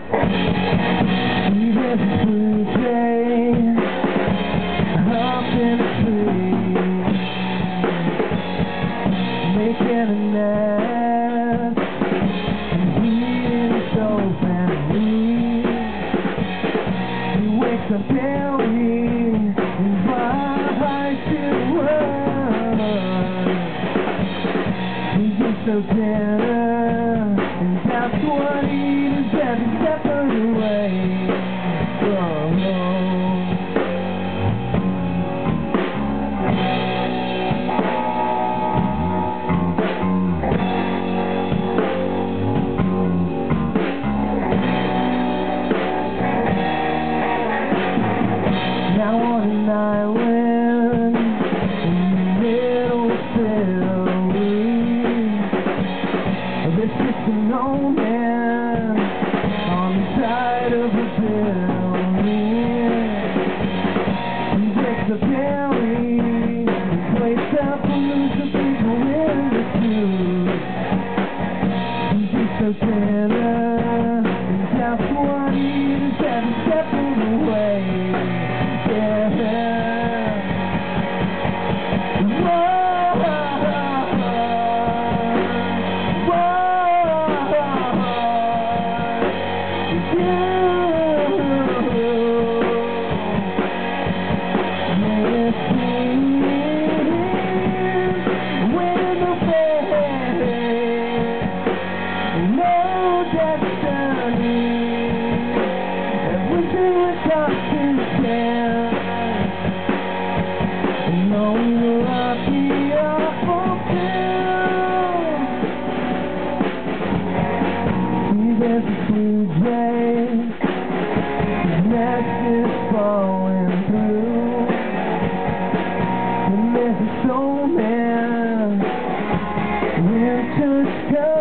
There's a blue jay up in a tree, making a nest, and he is so family. He wakes up early and rides to work. He gets so tender, and that's what he does every step of the way. Now on an island in the middle of Italy, there's just an old man on the side of a building. He wakes up early, he wakes up and moves the people in the suit. He's so tender, and that's what he does every step of the way. There's a blue jay, his nest is falling through, and there's a snowman, winter's coming.